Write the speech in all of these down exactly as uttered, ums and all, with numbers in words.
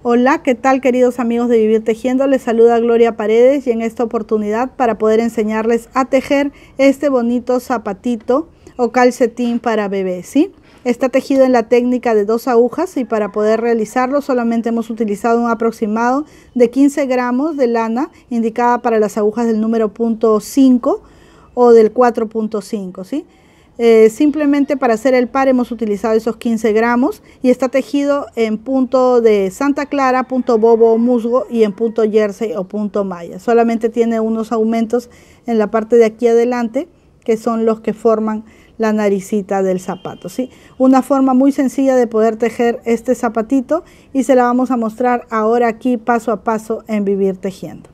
Hola, ¿qué tal queridos amigos de Vivir Tejiendo? Les saluda Gloria Paredes y en esta oportunidad para poder enseñarles a tejer este bonito zapatito o calcetín para bebé, ¿sí? Está tejido en la técnica de dos agujas y para poder realizarlo solamente hemos utilizado un aproximado de quince gramos de lana indicada para las agujas del número punto cinco o del cuatro punto cinco, ¿sí? Eh, simplemente para hacer el par hemos utilizado esos quince gramos y está tejido en punto de Santa Clara, punto bobo o musgo y en punto jersey o punto malla. Solamente tiene unos aumentos en la parte de aquí adelante que son los que forman la naricita del zapato, ¿sí? Una forma muy sencilla de poder tejer este zapatito y se la vamos a mostrar ahora aquí paso a paso en Vivir Tejiendo.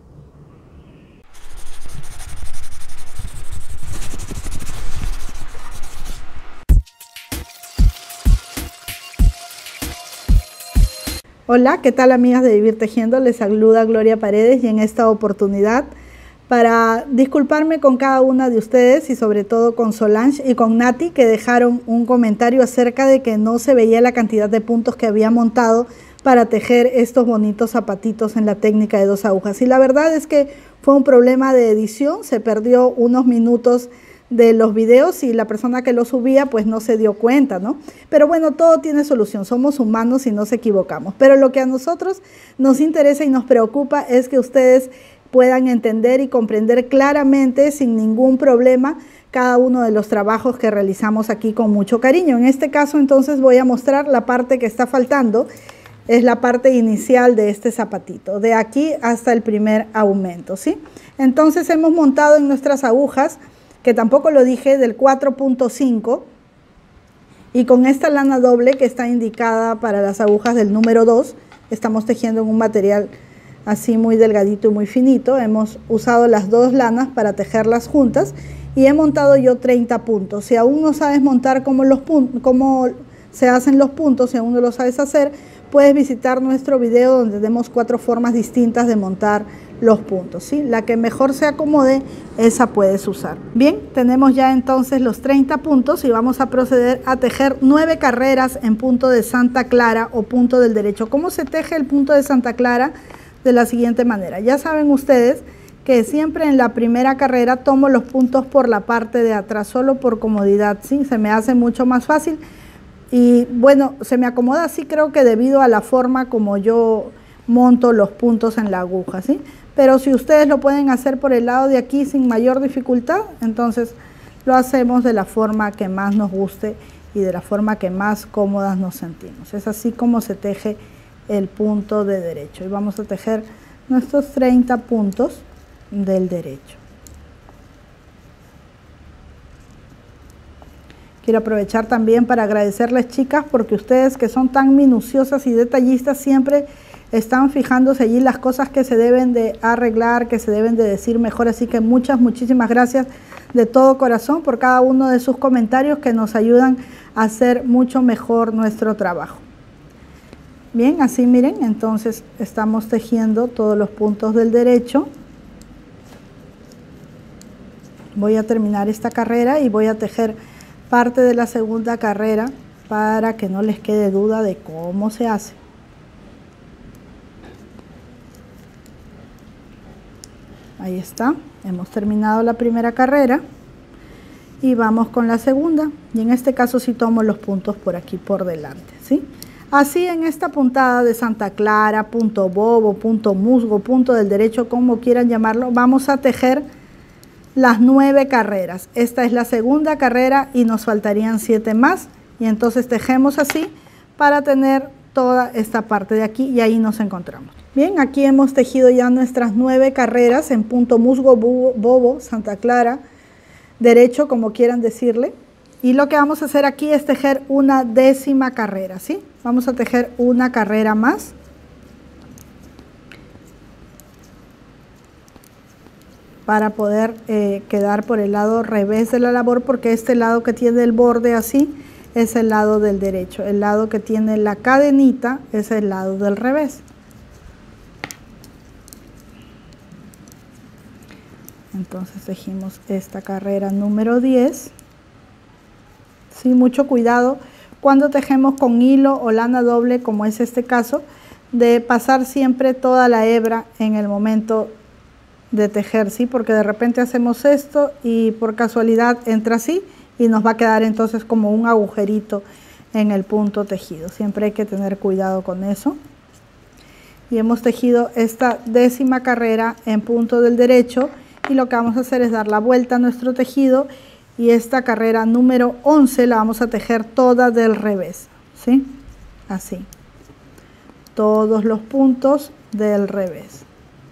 Hola, ¿qué tal amigas de Vivir Tejiendo? Les saluda Gloria Paredes y en esta oportunidad para disculparme con cada una de ustedes y sobre todo con Solange y con Nati, que dejaron un comentario acerca de que no se veía la cantidad de puntos que había montado para tejer estos bonitos zapatitos en la técnica de dos agujas. Y la verdad es que fue un problema de edición, se perdió unos minutos de los videos y la persona que lo subía pues no se dio cuenta, ¿no? Pero bueno, todo tiene solución, somos humanos y nos equivocamos. Pero lo que a nosotros nos interesa y nos preocupa es que ustedes puedan entender y comprender claramente, sin ningún problema, cada uno de los trabajos que realizamos aquí con mucho cariño. En este caso, entonces, voy a mostrar la parte que está faltando, es la parte inicial de este zapatito, de aquí hasta el primer aumento, ¿sí? Entonces, hemos montado en nuestras agujas, que tampoco lo dije, del cuatro punto cinco, y con esta lana doble que está indicada para las agujas del número dos, estamos tejiendo en un material así muy delgadito y muy finito. Hemos usado las dos lanas para tejerlas juntas y he montado yo treinta puntos. Si aún no sabes montar cómo, los cómo se hacen los puntos, si aún no lo sabes hacer, puedes visitar nuestro video donde tenemos cuatro formas distintas de montar los puntos, ¿sí? La que mejor se acomode, esa puedes usar. Bien, tenemos ya entonces los treinta puntos y vamos a proceder a tejer nueve carreras en punto de Santa Clara o punto del derecho. ¿Cómo se teje el punto de Santa Clara? De la siguiente manera. Ya saben ustedes que siempre en la primera carrera tomo los puntos por la parte de atrás, solo por comodidad, ¿sí? Se me hace mucho más fácil y bueno, se me acomoda así, creo que debido a la forma como yo monto los puntos en la aguja, ¿sí? Pero si ustedes lo pueden hacer por el lado de aquí sin mayor dificultad, entonces lo hacemos de la forma que más nos guste y de la forma que más cómodas nos sentimos. Es así como se teje el punto de derecho y vamos a tejer nuestros treinta puntos del derecho. Quiero aprovechar también para agradecerles, chicas, porque ustedes que son tan minuciosas y detallistas siempre están fijándose allí las cosas que se deben de arreglar, que se deben de decir mejor, así que muchas, muchísimas gracias de todo corazón por cada uno de sus comentarios que nos ayudan a hacer mucho mejor nuestro trabajo. Bien, así miren, entonces estamos tejiendo todos los puntos del derecho. Voy a terminar esta carrera y voy a tejer parte de la segunda carrera para que no les quede duda de cómo se hace. Ahí está, hemos terminado la primera carrera y vamos con la segunda. Y en este caso sí tomo los puntos por aquí por delante, ¿sí? Así en esta puntada de Santa Clara, punto bobo, punto musgo, punto del derecho, como quieran llamarlo, vamos a tejer las nueve carreras. Esta es la segunda carrera y nos faltarían siete más. Y entonces tejemos así para tener toda esta parte de aquí y ahí nos encontramos. Bien, aquí hemos tejido ya nuestras nueve carreras en punto musgo, bobo, bobo, Santa Clara, derecho, como quieran decirle. Y lo que vamos a hacer aquí es tejer una décima carrera, ¿sí? Vamos a tejer una carrera más. Para poder eh, quedar por el lado revés de la labor, porque este lado que tiene el borde así es el lado del derecho. El lado que tiene la cadenita es el lado del revés. Entonces tejimos esta carrera número diez. Sí, mucho cuidado cuando tejemos con hilo o lana doble, como es este caso, de pasar siempre toda la hebra en el momento de tejer, ¿sí? Porque de repente hacemos esto y por casualidad entra así y nos va a quedar entonces como un agujerito en el punto tejido. Siempre hay que tener cuidado con eso. Y hemos tejido esta décima carrera en punto del derecho y lo que vamos a hacer es dar la vuelta a nuestro tejido y esta carrera número once la vamos a tejer toda del revés, ¿sí? Así. Todos los puntos del revés.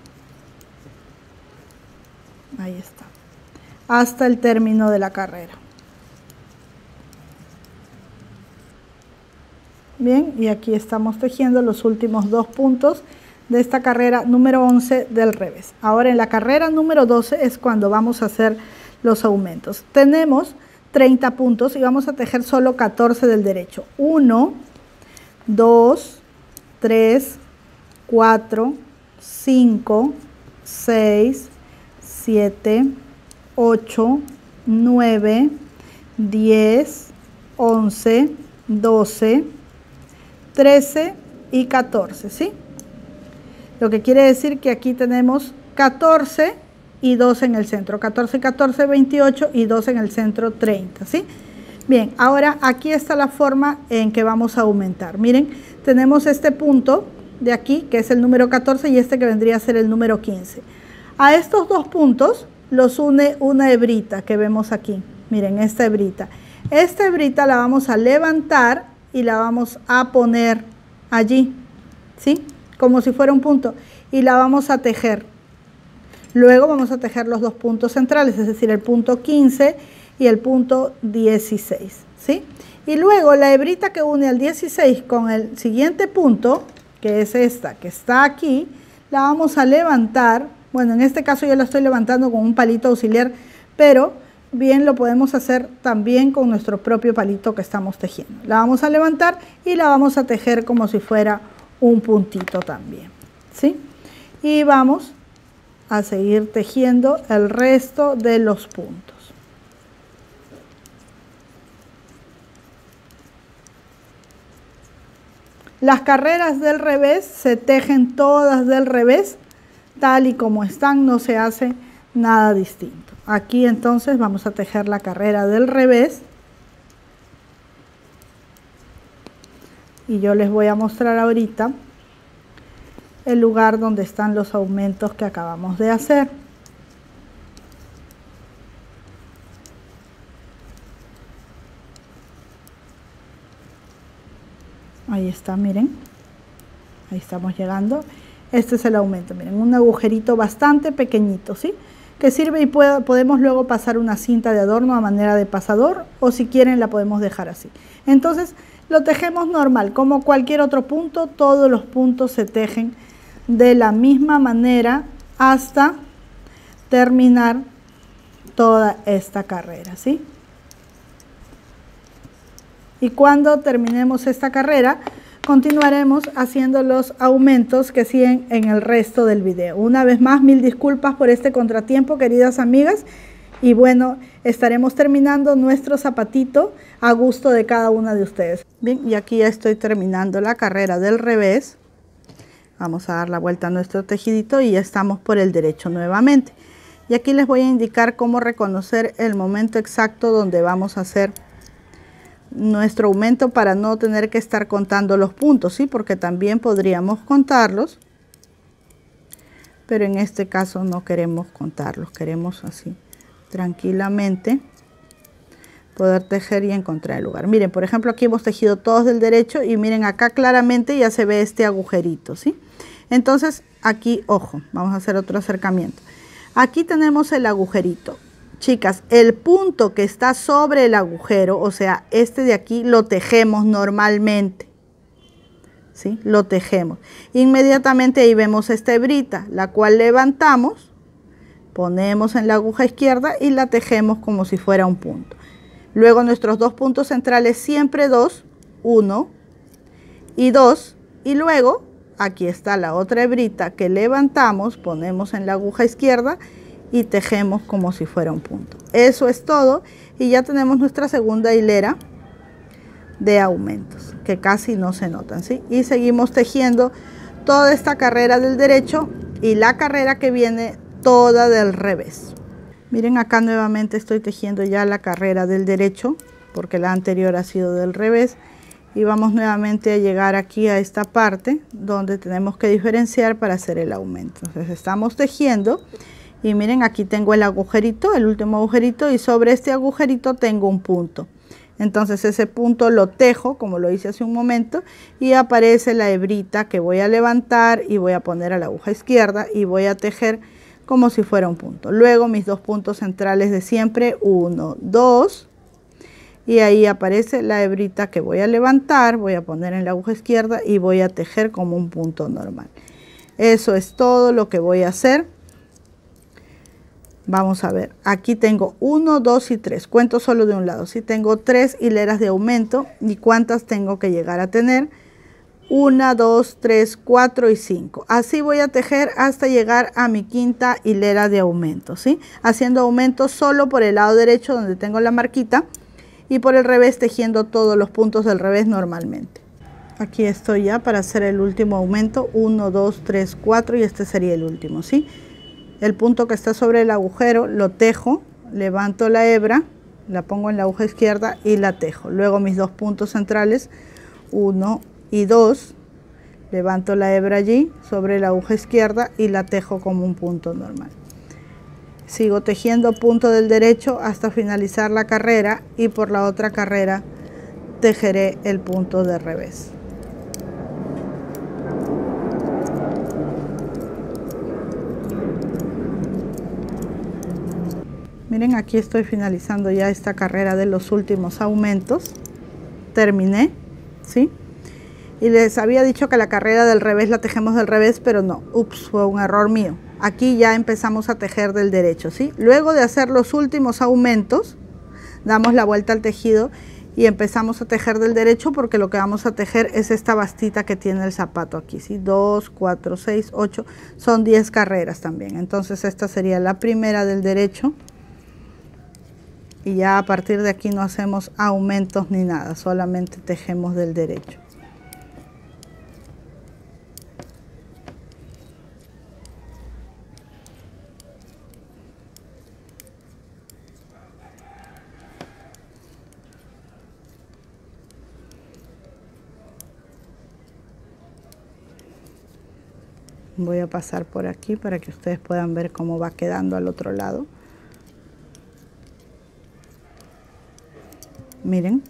Ahí está. Hasta el término de la carrera. Bien, y aquí estamos tejiendo los últimos dos puntos de esta carrera número once del revés. Ahora en la carrera número doce es cuando vamos a hacer los aumentos. Tenemos treinta puntos y vamos a tejer solo catorce del derecho. uno, dos, tres, cuatro, cinco, seis, siete, ocho, nueve, diez, once, doce, trece y catorce, ¿sí? Lo que quiere decir que aquí tenemos catorce y dos en el centro. catorce, catorce, veintiocho y dos en el centro, treinta, ¿sí? Bien, ahora aquí está la forma en que vamos a aumentar. Miren, tenemos este punto de aquí, que es el número catorce, y este que vendría a ser el número quince. A estos dos puntos los une una hebrita que vemos aquí. Miren, esta hebrita. Esta hebrita la vamos a levantar y la vamos a poner allí, ¿sí? Como si fuera un punto. Y la vamos a tejer. Luego vamos a tejer los dos puntos centrales, es decir, el punto quince y el punto dieciséis, ¿sí? Y luego la hebrita que une al dieciséis con el siguiente punto, que es esta que está aquí, la vamos a levantar. Bueno, en este caso yo la estoy levantando con un palito auxiliar, pero bien lo podemos hacer también con nuestro propio palito que estamos tejiendo. La vamos a levantar y la vamos a tejer como si fuera un puntito también, ¿sí? Y vamos a seguir tejiendo el resto de los puntos. Las carreras del revés se tejen todas del revés, tal y como están, no se hace nada distinto. Aquí entonces vamos a tejer la carrera del revés. Y yo les voy a mostrar ahorita el lugar donde están los aumentos que acabamos de hacer. Ahí está, miren. Ahí estamos llegando. Este es el aumento, miren, un agujerito bastante pequeñito, ¿sí? Que sirve y puede, podemos luego pasar una cinta de adorno a manera de pasador, o si quieren la podemos dejar así. Entonces lo tejemos normal, como cualquier otro punto. Todos los puntos se tejen de la misma manera hasta terminar toda esta carrera, ¿sí? Y cuando terminemos esta carrera, continuaremos haciendo los aumentos que siguen en el resto del video. Una vez más, mil disculpas por este contratiempo, queridas amigas. Y bueno, estaremos terminando nuestro zapatito a gusto de cada una de ustedes. Bien, y aquí ya estoy terminando la carrera del revés. Vamos a dar la vuelta a nuestro tejidito y ya estamos por el derecho nuevamente. Y aquí les voy a indicar cómo reconocer el momento exacto donde vamos a hacer nuestro aumento para no tener que estar contando los puntos, ¿sí? Porque también podríamos contarlos, pero en este caso no queremos contarlos, queremos así tranquilamente poder tejer y encontrar el lugar. Miren, por ejemplo, aquí hemos tejido todos del derecho y miren acá claramente ya se ve este agujerito, ¿sí? Entonces aquí, ojo, vamos a hacer otro acercamiento. Aquí tenemos el agujerito. Chicas, el punto que está sobre el agujero, o sea, este de aquí, lo tejemos normalmente, ¿sí? Lo tejemos. Inmediatamente ahí vemos esta hebrita, la cual levantamos, ponemos en la aguja izquierda y la tejemos como si fuera un punto. Luego nuestros dos puntos centrales, siempre dos, uno y dos, y luego aquí está la otra hebrita que levantamos, ponemos en la aguja izquierda y tejemos como si fuera un punto. Eso es todo y ya tenemos nuestra segunda hilera de aumentos que casi no se notan, ¿sí? Y seguimos tejiendo toda esta carrera del derecho y la carrera que viene toda del revés. Miren, acá nuevamente estoy tejiendo ya la carrera del derecho porque la anterior ha sido del revés, y vamos nuevamente a llegar aquí a esta parte donde tenemos que diferenciar para hacer el aumento. Entonces estamos tejiendo y miren, aquí tengo el agujerito, el último agujerito, y sobre este agujerito tengo un punto. Entonces ese punto lo tejo como lo hice hace un momento y aparece la hebrita que voy a levantar y voy a poner a la aguja izquierda y voy a tejer como si fuera un punto. Luego mis dos puntos centrales de siempre, uno, dos, y ahí aparece la hebrita que voy a levantar, voy a poner en la aguja izquierda y voy a tejer como un punto normal. Eso es todo lo que voy a hacer. Vamos a ver, aquí tengo uno, dos y tres, cuento solo de un lado. Si tengo tres hileras de aumento, ¿y cuántas tengo que llegar a tener? uno, dos, tres, cuatro y cinco. Así voy a tejer hasta llegar a mi quinta hilera de aumento, ¿sí? Haciendo aumento solo por el lado derecho donde tengo la marquita y por el revés tejiendo todos los puntos del revés normalmente. Aquí estoy ya para hacer el último aumento, uno, dos, tres, cuatro, y este sería el último, ¿sí? El punto que está sobre el agujero lo tejo, levanto la hebra, la pongo en la aguja izquierda y la tejo. Luego mis dos puntos centrales, uno y dos, levanto la hebra allí sobre la aguja izquierda y la tejo como un punto normal. Sigo tejiendo punto del derecho hasta finalizar la carrera y por la otra carrera tejeré el punto de revés. Miren, aquí estoy finalizando ya esta carrera de los últimos aumentos. Terminé, ¿sí? Y les había dicho que la carrera del revés la tejemos del revés, pero no, ups, fue un error mío. Aquí ya empezamos a tejer del derecho, ¿sí? Luego de hacer los últimos aumentos, damos la vuelta al tejido y empezamos a tejer del derecho, porque lo que vamos a tejer es esta bastita que tiene el zapato aquí, ¿sí? dos, cuatro, seis, ocho, son diez carreras también. Entonces esta sería la primera del derecho. Y ya a partir de aquí no hacemos aumentos ni nada, solamente tejemos del derecho. Voy a pasar por aquí para que ustedes puedan ver cómo va quedando al otro lado. Miren,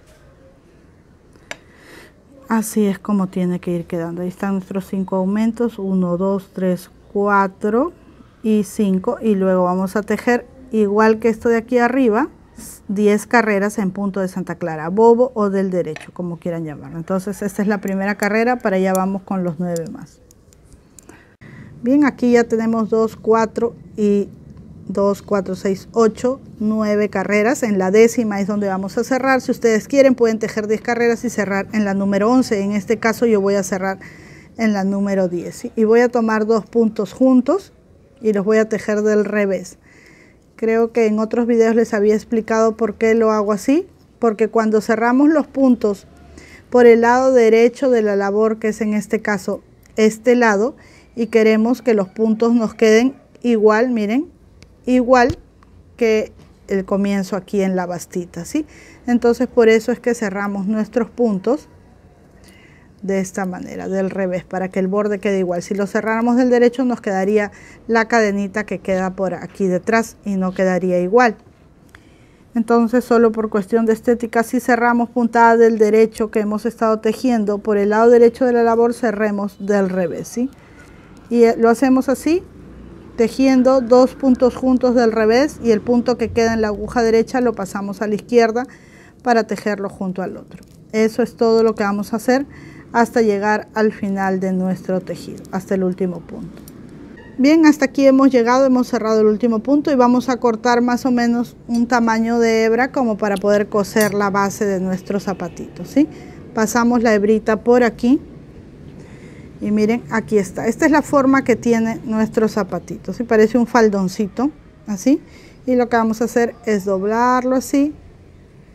así es como tiene que ir quedando. Ahí están nuestros cinco aumentos, uno, dos, tres, cuatro y cinco, y luego vamos a tejer igual que esto de aquí arriba, diez carreras en punto de Santa Clara, bobo o del derecho, como quieran llamarlo. Entonces esta es la primera carrera, para allá vamos con los nueve más. Bien, aquí ya tenemos dos, cuatro y dos, cuatro, seis, ocho, nueve carreras. En la décima es donde vamos a cerrar. Si ustedes quieren pueden tejer diez carreras y cerrar en la número once. En este caso yo voy a cerrar en la número diez, ¿sí? Y voy a tomar dos puntos juntos y los voy a tejer del revés. Creo que en otros videos les había explicado por qué lo hago así, porque cuando cerramos los puntos por el lado derecho de la labor, que es en este caso este lado, y queremos que los puntos nos queden igual, miren, igual que el comienzo aquí en la bastita, ¿sí? Entonces por eso es que cerramos nuestros puntos de esta manera, del revés, para que el borde quede igual. Si lo cerráramos del derecho nos quedaría la cadenita que queda por aquí detrás y no quedaría igual. Entonces solo por cuestión de estética, si cerramos puntada del derecho que hemos estado tejiendo por el lado derecho de la labor, cerremos del revés, ¿sí? Y lo hacemos así, tejiendo dos puntos juntos del revés, y el punto que queda en la aguja derecha lo pasamos a la izquierda para tejerlo junto al otro. Eso es todo lo que vamos a hacer hasta llegar al final de nuestro tejido, hasta el último punto. Bien, hasta aquí hemos llegado, hemos cerrado el último punto y vamos a cortar más o menos un tamaño de hebra como para poder coser la base de nuestro zapatito, ¿sí? Pasamos la hebrita por aquí. Y miren, aquí está. Esta es la forma que tiene nuestro zapatito, ¿sí? Parece un faldoncito, así. Y lo que vamos a hacer es doblarlo así,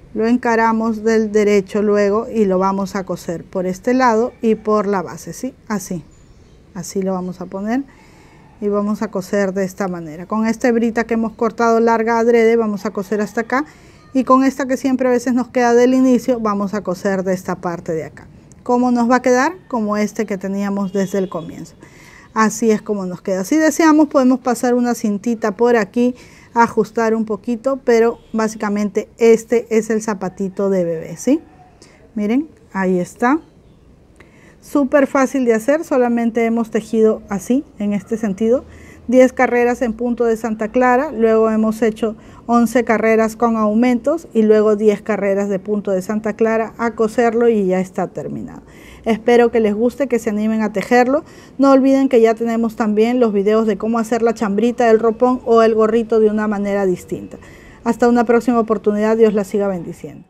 lo encaramos del derecho luego y lo vamos a coser por este lado y por la base, ¿sí? Así, así lo vamos a poner y vamos a coser de esta manera. Con esta hebrita que hemos cortado larga adrede vamos a coser hasta acá, y con esta que siempre a veces nos queda del inicio vamos a coser de esta parte de acá. ¿Cómo nos va a quedar? Como este que teníamos desde el comienzo. Así es como nos queda. Si deseamos podemos pasar una cintita por aquí, ajustar un poquito, pero básicamente este es el zapatito de bebé, ¿sí? Miren, ahí está. Súper fácil de hacer, solamente hemos tejido así, en este sentido, diez carreras en punto de Santa Clara, luego hemos hecho once carreras con aumentos y luego diez carreras de punto de Santa Clara a coserlo y ya está terminado. Espero que les guste, que se animen a tejerlo. No olviden que ya tenemos también los videos de cómo hacer la chambrita del ropón o el gorrito de una manera distinta. Hasta una próxima oportunidad, Dios la siga bendiciendo.